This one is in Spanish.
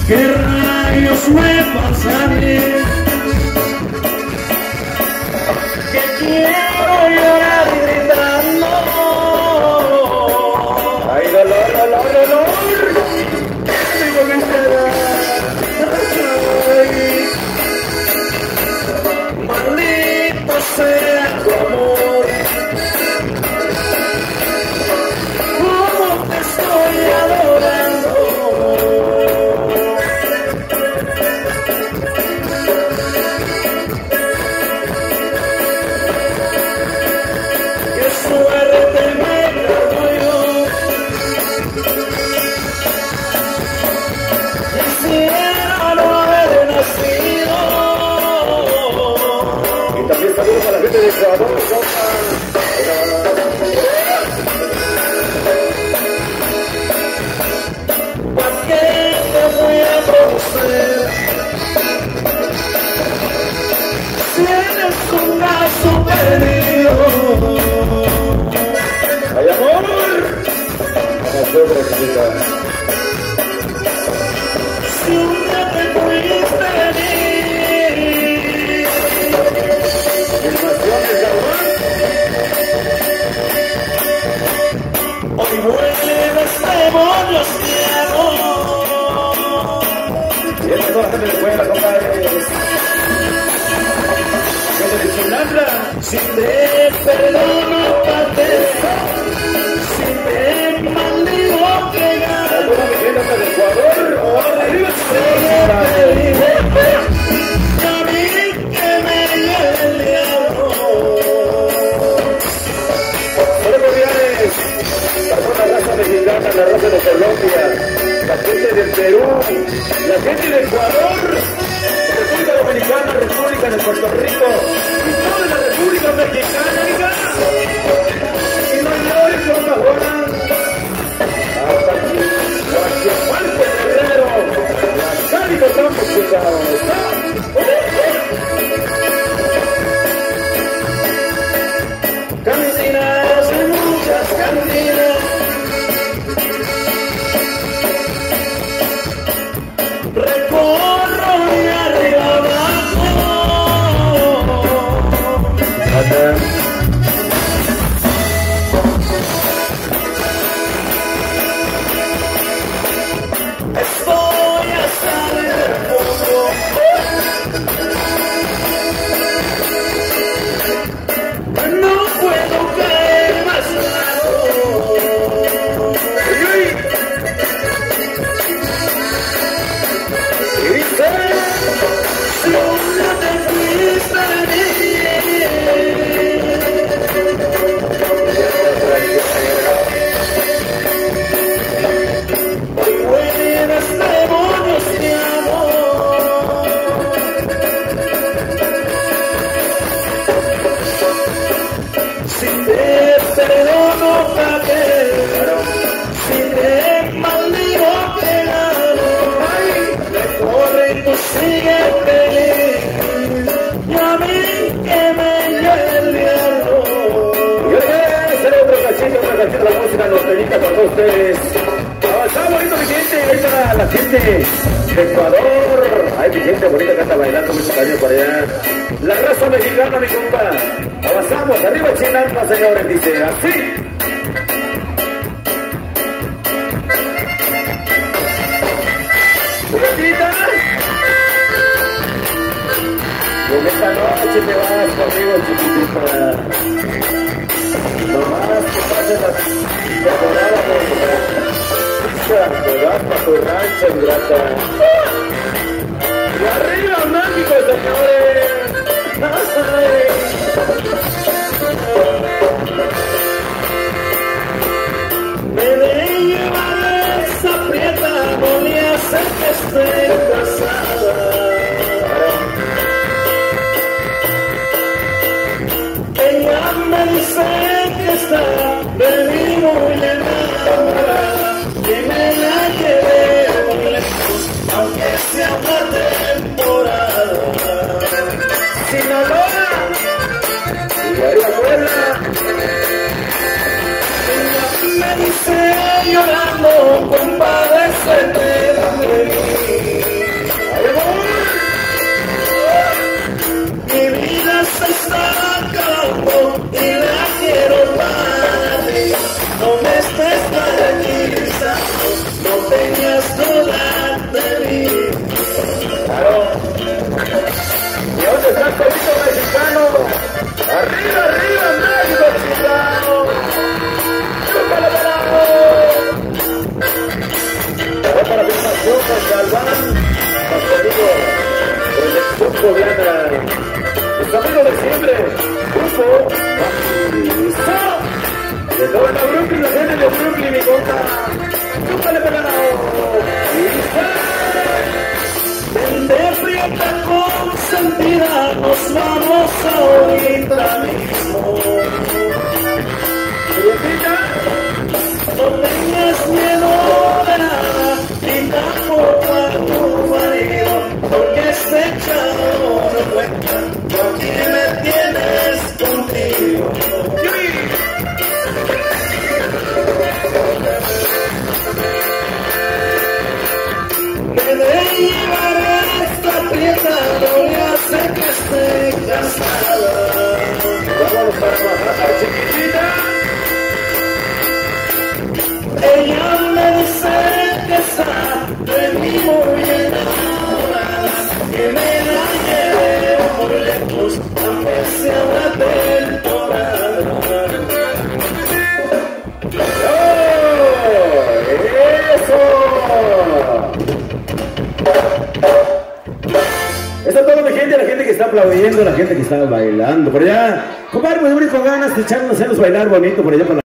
¿Qué rayos me pasa a mí? Que quiero llorar gritando. ¡Ay, dolor, dolor, dolor! Digo que será. Maldito sea tu amor. Cómo te estoy adorando. Qué suerte me cargo yo. Quisiera no haber nacido. Y también saludos a la gente de Ecuador, compa. ¿Para qué te voy a conocer? Si eres un gato perdido. ¡Ay, amor! Vamos, sobre, chiquita. Si un día te fuiste de mí, Filmaciones, Galván. hoy vuelves demonios ciegos. Y esta es toda la gente de escuela, compadre. Gente de Chinandra. Si te perdono, pateza. Si te maldigo, pegar. ¿Alguna mi gente de Ecuador? ¡Oh, arriba! A mí que me lleve el diablo. Hola, cordiales. Para toda la raza mexicana, la raza de Colombia, la gente del Perú, la gente de Ecuador, República Dominicana, República de Puerto Rico y toda la República Mexicana, oiga. Y no llores, compa Juan. Hasta aquí, Guachiamalco, Guerrero, la Cálido Campos, cuidado. Cantinas y muchas cantinas. Recorro de arriba abajo. Estoy hasta el fondo. No puedo caer más bajo. Y dice, Si un día te fuiste de mí, hoy vuelves demonios de amor. Si te perdono, papel. Si te maldigo, pegado. Corre y tú sigue feliz. Y a mí que me lleve el diablo. y oye, será otro cachito, la música norteñita con todos ustedes. Está bonito mi gente, ahí está la gente de Ecuador. Ay, mi gente bonita que anda bailando mucho cariño por allá. La raza mexicana, mi compa. Avanzamos, arriba Chinandra, señores, dice así. Juguetita. Y en esta noche te vas conmigo, chiquitita. Nomás que pases la temporada de te vas para tu rancho, ingrata. Y arriba, México, señores. Me de llevar esa prieta, no le hace que esté casada. Ella me dice que está de mí muy enamorada, que me la lleve muy lejos, aunque sea una temporada. Sinaloa, Y arriba, Puebla. ella me dice llorando, compadécete de mí. toda de mí. Claro. ¿Y dónde está el pueblito mexicano? ¡Arriba, arriba, México mexicano! ¡Chúpale, pelado! Voy para la filmación con Galván, nuestro amigo Proyección Poblana. Nuestro amigo de siempre, Grupo Bautista. De toda la Brooklyn, la gente de Brooklyn, mi compa. ¡Chúpale, pelado! De frieta consentida nos vamos ahorita mismo. No tengas miedo de nada, ni tampoco a tu marido, porque este chavo no cuenta, tú aquí me tienes contigo. Que de llevar esta pieza no le hace que esté cansada. Vámonos para bajar, chiquitita. Ella me dice que está de mí muy enamorada, que me la lleve por lejos, aunque sea una temporada. ¡Eso! Está toda mi gente, la gente que está aplaudiendo, la gente que está bailando por allá. Compadre, pues con ganas de echarnos a bailar bonito por allá para